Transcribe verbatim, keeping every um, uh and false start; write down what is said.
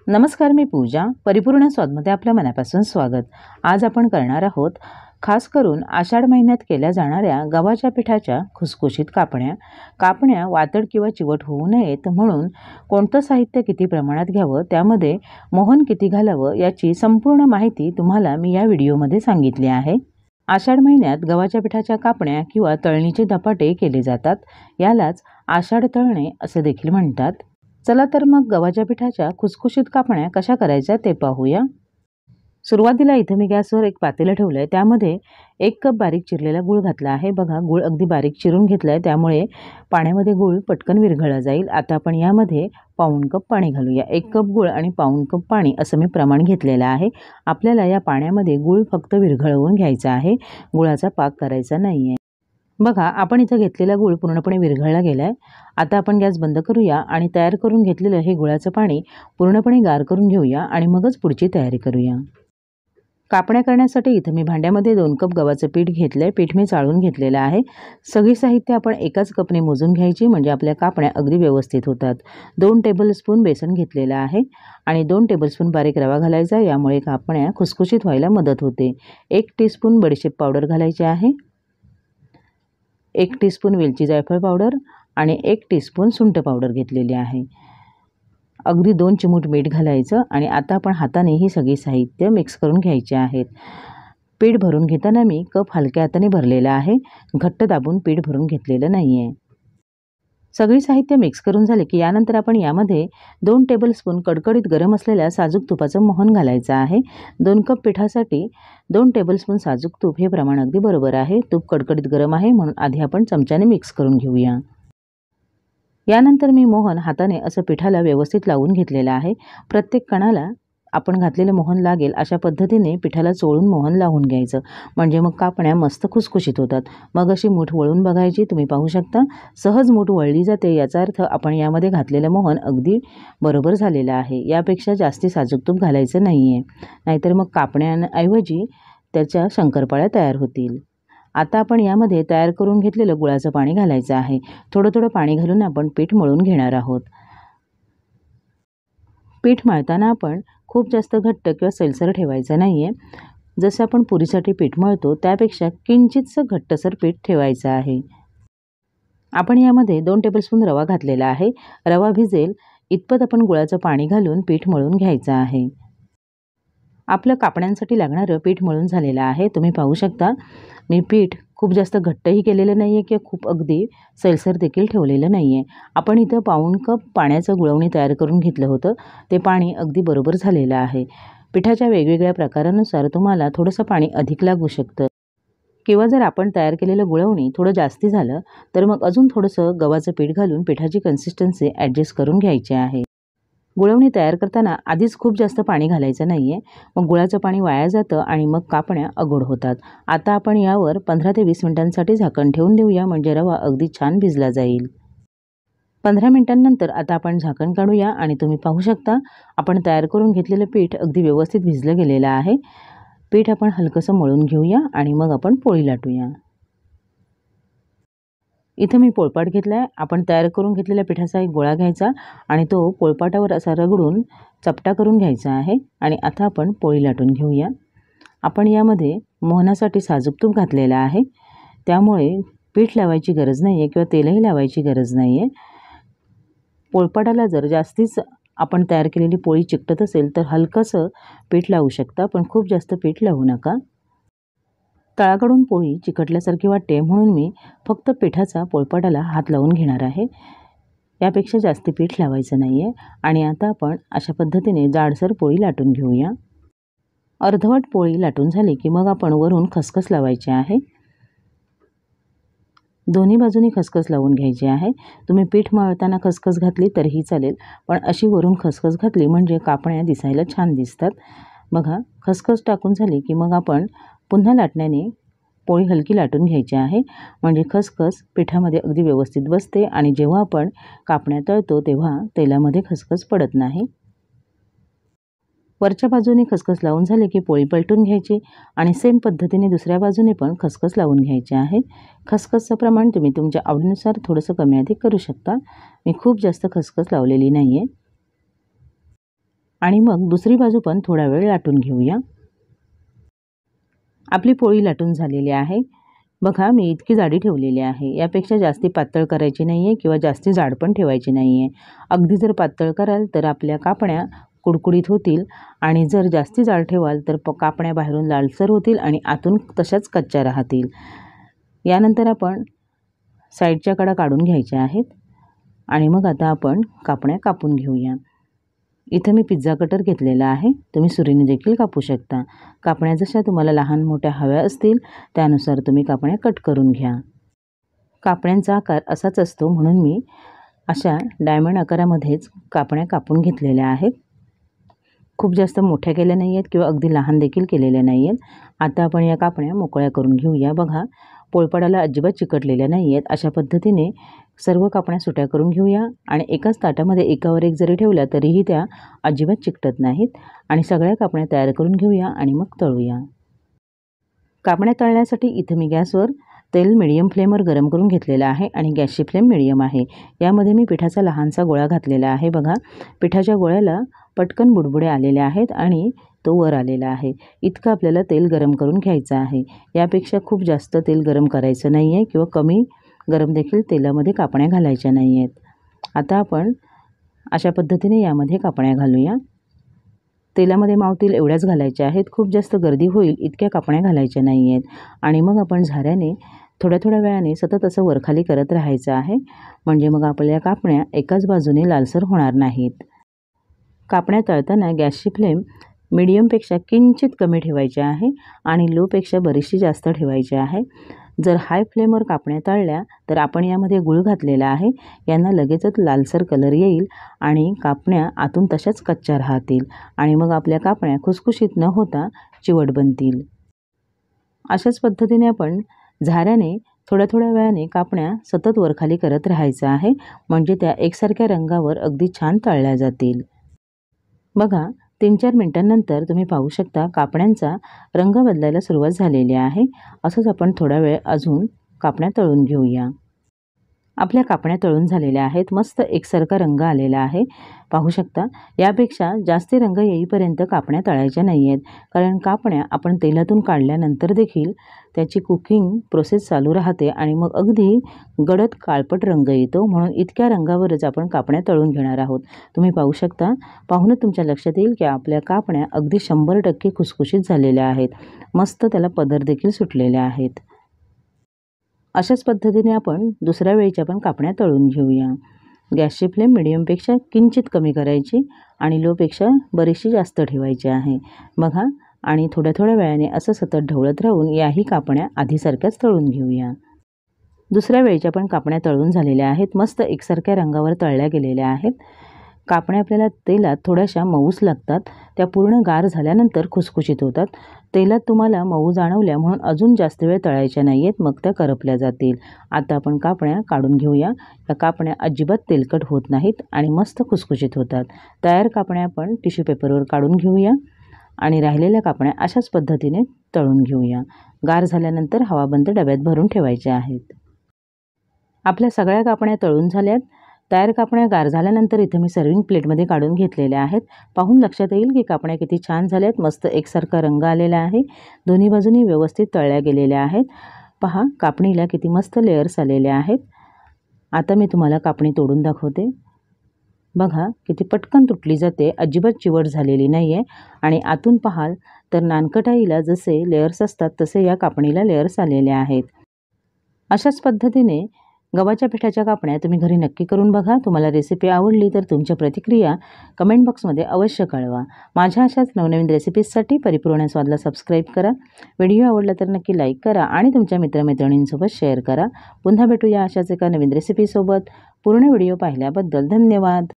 नमस्कार, मी पूजा. परिपूर्ण स्वादमध्ये आपल्या मनापासून स्वागत. आज आपण करणार आहोत खास करून आषाढ महिन्यात केल्या जाणाऱ्या गव्हाच्या पिठाच्या खुसखुशीत कापण्या. कापण्या वातड किंवा चिवट होऊ नयेत म्हणून कोणतं साहित्य किती प्रमाणात घ्यावं, त्यामध्ये मोहन किती घालावं याची संपूर्ण माहिती तुम्हाला मी या व्हिडिओमध्ये सांगितली आहे. आषाढ महिन्यात गव्हाच्या पिठाच्या कापण्या किंवा तळणीचे धपाटे केले जातात. यालाच आषाढ तळणे असे देखील म्हणतात. चला तर मग गव्हाच्या पिठाच्या खुसखुशीत कापण्या कशा करायच्या ते पाहूया. सुरुवातीला इथे मी गॅसवर एक पातेलं ठेवलं आहे. त्यामध्ये एक कप बारीक चिरलेला गूळ घातला आहे. बघा, गूळ अगदी बारीक चिरून घेतला आहे, त्यामुळे पाण्यामध्ये गूळ पटकन विरघळला जाईल. आता आपण यामध्ये पाऊण कप पाणी घालूया. एक कप गूळ आणि पाऊण कप पाणी असं मी प्रमाण घेतलेलं आहे. आपल्याला या पाण्यामध्ये गूळ फक्त विरघळवून घ्यायचा आहे, गुळाचा पाक करायचा नाही आहे. बघा, आपण इथं घेतलेला गूळ पूर्णपणे विरघळला गेला आहे. आता आपण गॅस बंद करूया आणि तयार करून घेतलेलं हे गुळाचं पाणी पूर्णपणे गार करून घेऊया आणि मगच पुढची तयारी करूया. कापण्या करण्यासाठी इथं मी भांड्यामध्ये दोन कप गव्हाचं पीठ घेतलं आहे. पीठ मी चाळून घेतलेलं आहे. सगळी साहित्य आपण एकाच कपने मोजून घ्यायची, म्हणजे आपल्या कापण्या अगदी व्यवस्थित होतात. दोन टेबलस्पून बेसन घेतलेलं आहे आणि दोन टेबलस्पून बारीक रवा घालायचा, यामुळे कापण्या खुसखुशीत व्हायला मदत होते. एक टीस्पून बडीशेप पावडर घालायची आहे, एक टीस्पून वेलची जायफळ पावडर आणि एक टीस्पून सुंठ पावडर घेतलेली आहे. अगदी दोन चिमूट मीठ घालायचं आणि आता आपण हाताने ही सगळी साहित्य मिक्स करून घ्यायचे आहेत. पीठ भरून घेताना मी कप हलक्या हाताने भरलेला आहे, घट्ट दाबून पीठ भरून घेतलेलं नाही आहे. सगळी साहित्य मिक्स करून झाले की यानंतर आपण यामध्ये दोन टेबलस्पून कडकडीत गरम असलेल्या साजूक तुपाचं मोहन घालायचं आहे. दोन कप पिठासाठी दोन टेबलस्पून साजूक तूप हे प्रमाण अगदी बरोबर आहे. तूप कडकडीत गरम आहे म्हणून आधी आपण चमच्याने मिक्स करून घेऊया. यानंतर मी मोहन हाताने असं पिठाला व्यवस्थित लावून घेतलेलं आहे. प्रत्येक कणाला आपण घातलेलं मोहन लागेल अशा पद्धतीने पिठाला चोळून मोहन लावून घ्यायचं, म्हणजे मग कापण्या मस्त खुसखुशीत होतात. मग अशी मूठ वळून बघायची. तुम्ही पाहू शकता सहज मूठ वळली जाते, याचा अर्थ आपण यामध्ये घातलेलं मोहन अगदी बरोबर झालेलं आहे. यापेक्षा जास्ती साजूक तूप घालायचं नाही आहे, नाहीतर मग कापण्यांऐवजी त्याच्या शंकरपाळ्या तयार होतील. आता आपण यामध्ये तयार करून घेतलेलं गुळाचं पाणी घालायचं आहे. थोडं थोडं पाणी घालून आपण पीठ मळून घेणार आहोत. पीठ मळताना आपण खूप जास्त घट्ट किंवा सैलसर ठेवायचं नाही आहे. जसं आपण पुरीसाठी पीठ मळतो त्यापेक्षा किंचितसं घट्टसर पीठ ठेवायचं आहे. आपण यामध्ये दोन टेबलस्पून रवा घातलेला आहे. रवा भिजेल इतपत आपण गुळाचं पाणी घालून पीठ मळून घ्यायचं आहे. आपलं कापण्यांसाठी लागणारं पीठ मळून झालेलं आहे. तुम्ही पाहू शकता मी पीठ खूप जास्त घट्टही केलेलं नाही आहे किंवा खूप अगदी सैलसर देखील ठेवलेलं नाही आहे. आपण इथं पाऊण कप पाण्याचं गुळवणी तयार करून घेतलं होतं, ते पाणी अगदी बरोबर झालेलं आहे. पिठाच्या वेगवेगळ्या प्रकारानुसार तुम्हाला थोडंसं पाणी अधिक लागू शकतं, किंवा जर आपण तयार केलेलं गुळवणी थोडं जास्ती झालं तर मग अजून थोडंसं गव्हाचं पीठ घालून पिठाची कन्सिस्टन्सी ॲडजस्ट करून घ्यायची आहे. गुळवणी तयार करताना आधीच खूप जास्त पाणी घालायचं नाही आहे, मग गुळाचं पाणी वाया जातं आणि मग कापण्या अगोड होतात. आता आपण यावर पंधरा ते वीस मिनिटांसाठी झाकण ठेवून देऊया, म्हणजे रवा अगदी छान भिजला जाईल. पंधरा मिनिटांनंतर आता आपण झाकण काढूया आणि तुम्ही पाहू शकता आपण तयार करून घेतलेलं पीठ अगदी व्यवस्थित भिजलं गेलेलं आहे. पीठ आपण हलकंसं मळून घेऊया आणि मग आपण पोळी लाटूया. इथं मी पोळपाट घेतला आहे. आपण तयार करून घेतलेल्या पिठाचा एक गोळा घ्यायचा आणि तो पोळपाटावर असा रगडून चपटा करून घ्यायचा आहे आणि आता आपण पोळी लाटून घेऊया. आपण यामध्ये मोहनासाठी साजूक तूप घातलेलं आहे, त्यामुळे पीठ लावायची गरज नाही आहे किंवा तेलही लावायची गरज नाही आहे. पोळपाटाला जर जास्तीच आपण तयार केलेली पोळी चिकटत असेल तर हलकंसं पीठ लावू शकता, पण खूप जास्त पीठ लावू नका. तळाकडून पोळी चिकटल्यासारखी वाटते म्हणून मी फक्त पिठाचा पोळपाटाला हात लावून घेणार आहे. यापेक्षा जास्ती पीठ लावायचं नाही आहे. आणि आता आपण अशा पद्धतीने जाडसर पोळी लाटून घेऊया. अर्धवट पोळी लाटून झाली की मग आपण वरून खसखस लावायची आहे. दोन्ही बाजूनी खसखस लावून घ्यायची आहे. तुम्ही पीठ मळताना खसखस घातली तरीही चालेल, पण अशी वरून खसखस घातली म्हणजे कापण्या दिसायला छान दिसतात. बघा, खसखस टाकून झाली की मग आपण पुन्हा लाटण्याने पोळी हलकी लाटून घ्यायची आहे, म्हणजे खसखस पिठामध्ये अगदी व्यवस्थित बसते आणि जेव्हा आपण कापण्या तळतो तेव्हा तेलामध्ये खसखस पडत नाही. वरच्या बाजूने खसखस लावून झाले की पोळी पलटून घ्यायची आणि सेम पद्धतीने दुसऱ्या बाजूने पण खसखस लावून घ्यायची आहे. खसखसचं प्रमाण तुम्ही तुमच्या आवडीनुसार थोडंसं कमी अधिक करू शकता. मी खूप जास्त खसखस लावलेली नाही आहे. आणि मग दुसरी बाजू पण थोडा वेळ लाटून घेऊया। आपली पोळी लाटून झालेली आहे। बघा मी इतकी जाडी ठेवलेली आहे। यापेक्षा जास्ती पातळ करायची नाही आहे किंवा जास्ती जाड पण ठेवायची नाही आहे। अगदी जर पातळ कराल तर आपल्या कापण्या कुडकुडीत होतील आणि जर जास्ती जाड ठेवाल तर प कापण्या बाहेरून लालसर होतील आणि आतून तशाच कच्च्या राहतील। यानंतर आपण साईडच्या कडा काढून घ्यायच्या आहेत आणि मग आता आपण कापण्या कापून घेऊया। इथे मी पिझ्झा कटर घेतलेला आहे, तुम्ही सुरीने देखील कापू शकता। कापण्या जशा तुम्हाला लहान मोठ्या हव्या असतील त्यानुसार तुम्ही कापण्या कट करून घ्या। कापण्यांचा आकार असाच असतो म्हणून मी अशा डायमंड आकारामध्येच कापण्या कापून घेतलेल्या आहेत। खूप जास्त मोठ्या केल्या नाही आहेत किंवा अगदी लहान देखील केलेल्या नाही आहेत। आता आपण या कापण्या मोकळ्या करून घेऊया। बघा पोळपाटाला अजिबात चिकटलेल्या नाही आहेत। अशा पद्धतीने सर्व कापण्या सुट्या करून घेऊया आणि एकाच ताटामध्ये एकावर एक जरी ठेवल्या तरीही त्या अजिबात चिकटत नाहीत। आणि सगळ्या कापण्या तयार करून घेऊया आणि मग तळूया। कापण्या तळण्यासाठी इथे मी गॅसवर तेल मीडियम फ्लेमवर गरम करून घेतलेलं आहे आणि गॅसची फ्लेम मीडियम आहे। यामध्ये मी पिठाचा लहानसा गोळा घातलेला आहे। बघा पिठाच्या गोळ्याला पटकन बुडबुडे आलेले आहेत आणि तो वर आलेला आहे। इतकं आपल्याला तेल गरम करून घ्यायचं आहे। यापेक्षा खूप जास्त तेल गरम करायचं नाही आहे किंवा कमी गरम देखील तेलामध्ये कापण्या घालायच्या नाही आहेत। आता आपण अशा पद्धतीने यामध्ये कापण्या घालूया। तेलामध्ये मावतील एवढ्याच घालायच्या आहेत, खूप जास्त गर्दी होईल इतक्या कापण्या घालायच्या नाही आहेत। आणि मग आपण झाऱ्याने थोड्या थोड्या वेळाने सतत असं वरखाली करत राहायचं आहे, म्हणजे मग आपल्या कापण्या एकाच बाजूने लालसर होणार नाहीत। कापण्या तळताना गॅसची फ्लेम मीडियमपेक्षा किंचित कमी ठेवायची आहे आणि लोपेक्षा बरीचशी जास्त ठेवायची आहे। जर हाय फ्लेमवर कापण्या तळल्या तर आपण यामध्ये गूळ घातलेला आहे, यांना लगेचच लालसर कलर येईल आणि कापण्या आतून तशाच कच्च्या राहतील आणि मग आपल्या कापण्या खुसखुशीत न होता चिवट बनतील। अशाच पद्धतीने आपण झाऱ्याने थोड्या थोड्या वेळाने कापण्या सतत वरखाली करत राहायचं आहे, म्हणजे त्या एकसारख्या रंगावर अगदी छान तळल्या जातील। बघा तीन चार मिनिटांनंतर तुम्ही पाहू शकता कापण्यांचा रंग बदलायला सुरुवात झालेली आहे। असंच आपण थोडा वेळ अजून कापण्या तळून घेऊया। आपल्या कापण्या तळून झालेल्या आहेत, मस्त एकसारखा रंग आलेला आहे, पाहू शकता। यापेक्षा जास्ती रंग येईपर्यंत कापण्या तळायच्या नाही आहेत, कारण कापण्या आपण तेलातून काढल्यानंतर देखील त्याची कुकिंग प्रोसेस चालू राहते आणि मग अगदी गडद काळपट रंग येतो, म्हणून इतक्या रंगावरच आपण कापण्या तळून घेणार आहोत। तुम्ही पाहू शकता, पाहूनच तुमच्या लक्षात येईल की आपल्या कापण्या अगदी शंभर टक्के खुसखुशीत झालेल्या आहेत, मस्त त्याला पदर देखील सुटलेले आहेत। अशाच पद्धतीने आपण दुसऱ्या वेळेच्या पण कापण्या तळून घेऊया। गॅसची फ्लेम मीडियमपेक्षा किंचित कमी करायची आणि लोपेक्षा बरीचशी जास्त ठेवायची आहे। बघा आणि थोड्या थोड्या वेळाने असं सतत ढवळत राहून याही कापण्या आधीसारख्याच तळून घेऊया। दुसऱ्या वेळेच्या पण कापण्या तळून झालेल्या आहेत, मस्त एकसारख्या रंगावर तळल्या गेलेल्या आहेत। कापण्या आपल्याला तेलात थोड्याशा मऊच लागतात, त्या पूर्ण गार झाल्यानंतर खुसखुशीत होतात। तेलात तुम्हाला मऊ जाणवल्या म्हणून अजून जास्त वेळ तळायच्या नाही आहेत, मग त्या करपल्या जातील। आता आपण कापण्या काढून घेऊया। या कापण्या अजिबात तेलकट होत नाहीत आणि मस्त खुसखुशीत होतात। तयार कापण्या आपण टिश्यू पेपरवर काढून घेऊया आणि राहिलेल्या कापण्या अशाच पद्धतीने तळून घेऊया। गार झाल्यानंतर हवाबंद डब्यात भरून ठेवायच्या आहेत। आपल्या सगळ्या कापण्या तळून झाल्यात। तयार कापण्या गार झाल्यानंतर इथे मी सर्विंग प्लेटमध्ये काढून घेतलेल्या आहेत। पाहून लक्षात येईल की कापण्या किती छान झाल्यात, मस्त एकसारखा रंग आलेला आहे, दोन्ही बाजूनी व्यवस्थित तळल्या गेलेल्या आहेत। पहा कापणीला किती मस्त लेयर्स आलेले आहेत। आता मी तुम्हाला कापणी तोडून दाखवते। बघा किती पटकन तुटली जाते, अजिबात चिवट झालेली नाही आहे आणि आतून पाहाल तर नानकटाईला जसे लेयर्स असतात तसे या कापणीला लेयर्स आलेले आहेत। अशाच पद्धतीने गव्हाच्या पिठाच्या कापण्या तुम्ही घरी नक्की करून बघा। तुम्हाला रेसिपी आवडली तर तुमच्या प्रतिक्रिया कमेंट बॉक्समध्ये अवश्य कळवा। माझ्या अशाच नवनवीन रेसिपीजसाठी परिपूर्ण स्वादला सबस्क्राईब करा। व्हिडिओ आवडला तर नक्की लाईक करा आणि तुमच्या मित्रमैत्रिणींसोबत शेअर करा। पुन्हा भेटूया अशाच एका नवीन रेसिपीसोबत। पूर्ण व्हिडिओ पाहिल्याबद्दल धन्यवाद।